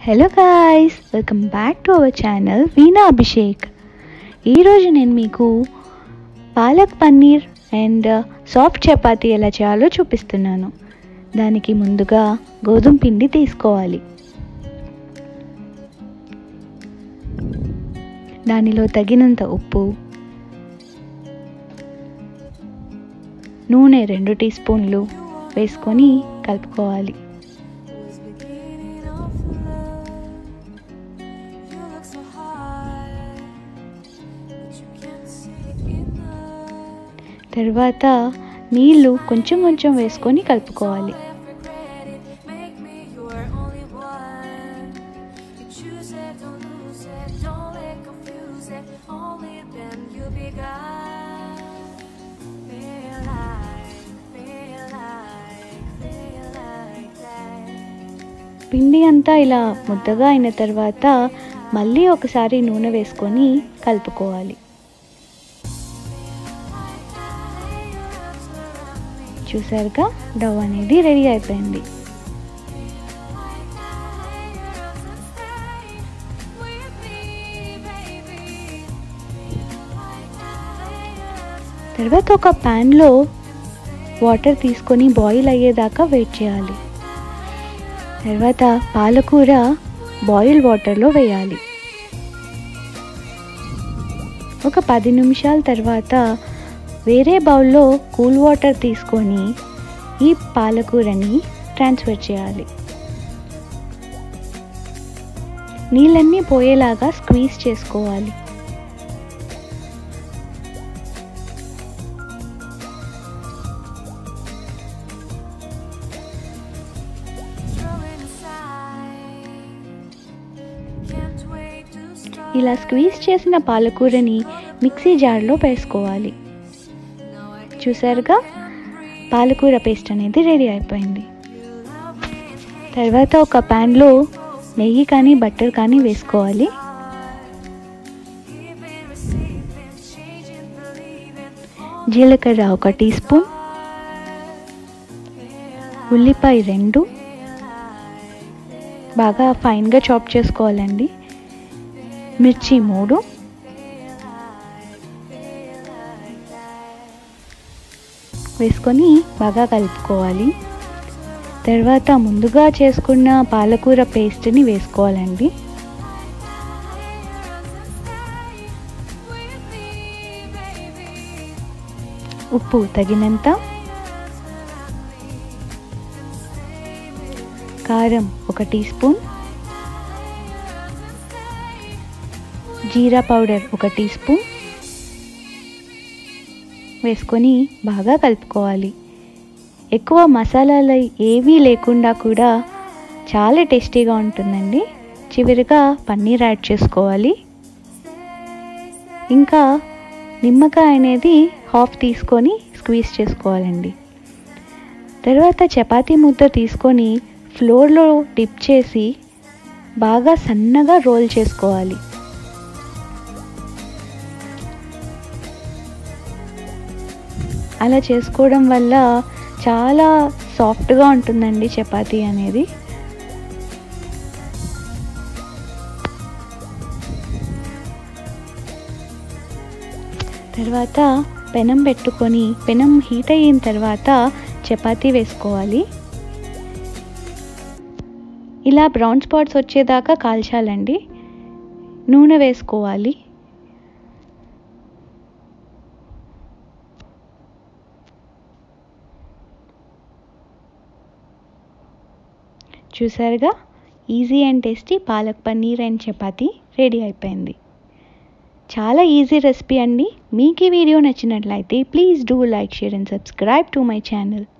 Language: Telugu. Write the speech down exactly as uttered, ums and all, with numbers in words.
Hello guys, welcome back to our channel Veena Abhishek. ఈరోజు నేను మీకు పాలక్ పన్నీర్ అండ్ సాఫ్ట్ చపాతీ ఎలా చేయాలో చూపిస్తున్నాను. దానికి ముందుగా గోధుమ పిండి తీసుకోవాలి. దానిలో తగినంత ఉప్పు, నూనె రెండు టీ స్పూన్లు వేసుకొని కలుపుకోవాలి. తర్వాత నీళ్ళు కొంచెం కొంచెం వేసుకొని కలుపుకోవాలి. పిండి అంతా ఇలా ముద్దగా అయిన తర్వాత మళ్ళీ ఒకసారి నూనె వేసుకొని కలుపుకోవాలి. చూసారుగా, డౌ అనేది రెడీ అయిపోయింది. తర్వాత ఒక ప్యాన్లో వాటర్ తీసుకొని బాయిల్ అయ్యేదాకా వెయిట్ చేయాలి. తర్వాత పాలకూర బాయిల్ వాటర్లో వేయాలి. ఒక పది నిమిషాల తర్వాత వేరే బౌల్లో కూల్ వాటర్ తీసుకొని ఈ పాలకూరని ట్రాన్స్ఫర్ చేయాలి. నీళ్ళన్నీ పోయేలాగా స్క్వీజ్ చేసుకోవాలి. ఇలా స్క్వీజ్ చేసిన పాలకూరని మిక్సీ జార్లో వేసుకోవాలి. చూసారుగా, పాలకూర పేస్ట్ అనేది రెడీ అయిపోయింది. తర్వాత ఒక ప్యాన్లో నెయ్యి కానీ బటర్ కానీ వేసుకోవాలి. జీలకర్ర ఒక టీ స్పూన్, ఉల్లిపాయ రెండు బాగా ఫైన్గా చాప్ చేసుకోవాలండి, మిర్చి మూడు, వేసుకొని బాగా కలుపుకోవాలి. తర్వాత ముందుగా చేసుకున్న పాలకూర పేస్ట్ని వేసుకోవాలండి. ఉప్పు తగినంత, కారం ఒక టీ స్పూన్, జీరా పౌడర్ ఒక టీ స్పూన్ వేసుకొని బాగా కలుపుకోవాలి. ఎక్కువ మసాలాలు ఏవీ లేకుండా కూడా చాలా టేస్టీగా ఉంటుందండి. చివరిగా పన్నీర్ యాడ్ చేసుకోవాలి. ఇంకా నిమ్మకాయ అనేది హాఫ్ తీసుకొని స్క్వీజ్ చేసుకోవాలండి. తర్వాత చపాతీ ముద్ద తీసుకొని ఫ్లోర్లో డిప్ చేసి బాగా సన్నగా రోల్ చేసుకోవాలి. అలా చేసుకోవడం వల్ల చాలా సాఫ్ట్గా ఉంటుందండి చపాతీ అనేది. తర్వాత పెనం పెట్టుకొని పెనం హీట్ అయిన తర్వాత చపాతీ వేసుకోవాలి. ఇలా బ్రౌన్ స్పాట్స్ వచ్చేదాకా కాల్చాలండి. నూనె వేసుకోవాలి. చూసారుగా, easy and tasty palak paneer and chapati ready అయిపోయింది. చాలా ఈజీ రెసిపీ అండి. మీకు ఈ వీడియో నచ్చినట్లయితే please do like, share and subscribe to my channel.